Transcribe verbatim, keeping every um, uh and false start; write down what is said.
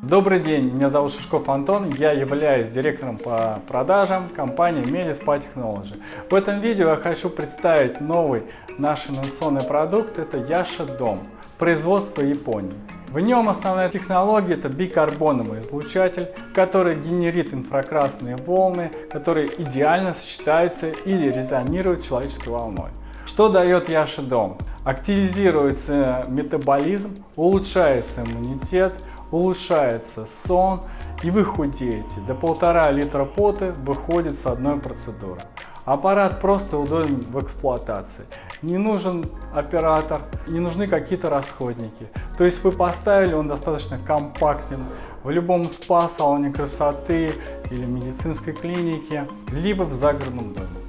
Добрый день, меня зовут Шишков Антон, я являюсь директором по продажам компании Medispa Technology. В этом видео я хочу представить новый наш инновационный продукт, это Яша Дом, производство Японии. В нем основная технология — это бикарбоновый излучатель, который генерит инфракрасные волны, которые идеально сочетаются или резонируют с человеческой волной. Что дает Яша Дом? Активизируется метаболизм, улучшается иммунитет, улучшается сон, и вы худеете. До полтора литра пота выходит с одной процедуры. Аппарат просто удобен в эксплуатации. Не нужен оператор, не нужны какие-то расходники. То есть вы поставили, он достаточно компактен в любом спа-салоне красоты или медицинской клинике, либо в загородном доме.